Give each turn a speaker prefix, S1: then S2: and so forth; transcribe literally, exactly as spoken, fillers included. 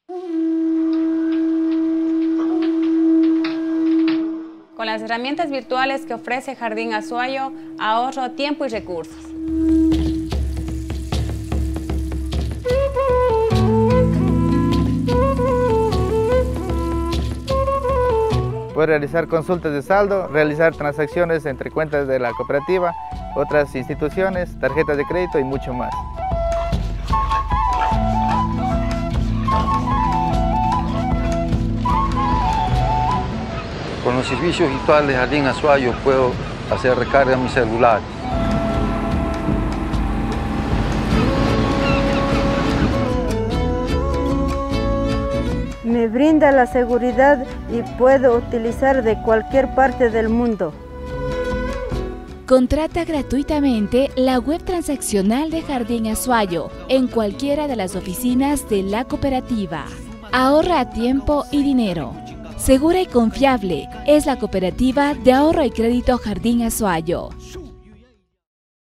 S1: Con las herramientas virtuales que ofrece Jardín Azuayo, ahorro tiempo y recursos.
S2: Puede realizar consultas de saldo, realizar transacciones entre cuentas de la cooperativa, otras instituciones, tarjetas de crédito y mucho más.
S3: Con los servicios virtuales de Jardín Azuayo puedo hacer recarga en mi celular.
S4: Me brinda la seguridad y puedo utilizar de cualquier parte del mundo.
S5: Contrata gratuitamente la web transaccional de Jardín Azuayo en cualquiera de las oficinas de la cooperativa. Ahorra tiempo y dinero. Segura y confiable es la cooperativa de ahorro y crédito Jardín Azuayo.